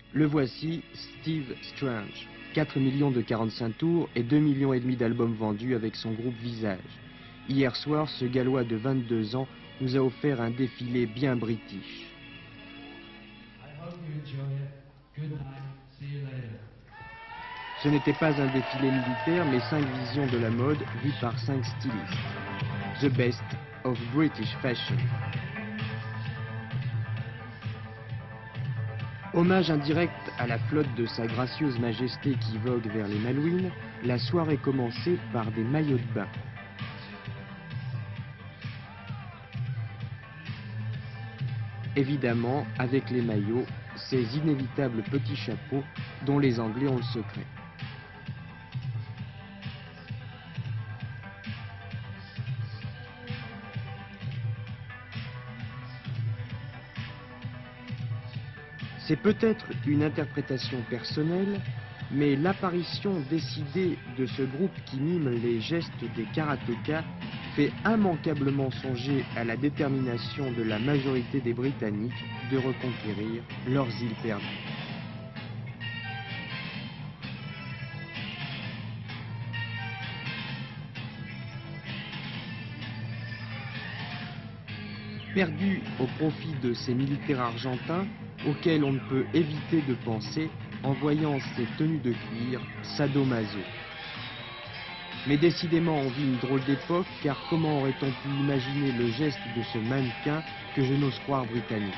Le voici, Steve Strange. 4 millions de 45 tours et 2,5 millions d'albums vendus avec son groupe Visage. Hier soir, ce Gallois de 22 ans nous a offert un défilé bien british. Ce n'était pas un défilé militaire, mais 5 visions de la mode vues par 5 stylistes. The best of British fashion. Hommage indirect à la flotte de sa gracieuse majesté qui vogue vers les Malouines, la soirée commençait par des maillots de bain. Évidemment, avec les maillots, ces inévitables petits chapeaux dont les Anglais ont le secret. C'est peut-être une interprétation personnelle, mais l'apparition décidée de ce groupe qui mime les gestes des karatékas fait immanquablement songer à la détermination de la majorité des Britanniques de reconquérir leurs îles perdues. Perdus au profit de ces militaires argentins, auxquels on ne peut éviter de penser en voyant ces tenues de cuir sadomaso. Mais décidément on vit une drôle d'époque, car comment aurait-on pu imaginer le geste de ce mannequin que je n'ose croire britannique?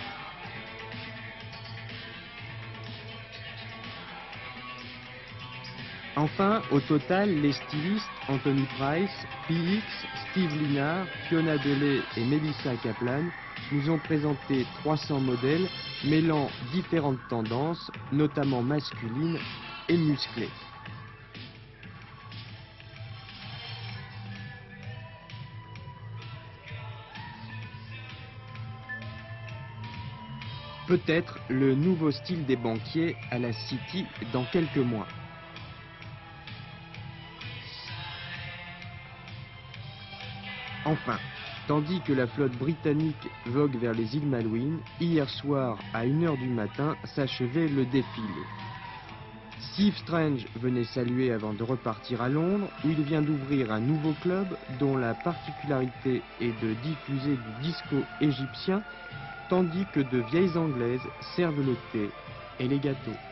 Enfin, au total, les stylistes Anthony Price, PX, Steve Linnard, Fiona Delay et Melissa Kaplan nous ont présenté 300 modèles mêlant différentes tendances, notamment masculines et musclées. Peut-être le nouveau style des banquiers à la City dans quelques mois. Enfin, tandis que la flotte britannique vogue vers les îles Malouines, hier soir à 1 h du matin s'achevait le défilé. Steve Strange venait saluer avant de repartir à Londres, où il vient d'ouvrir un nouveau club dont la particularité est de diffuser du disco égyptien, tandis que de vieilles anglaises servent le thé et les gâteaux.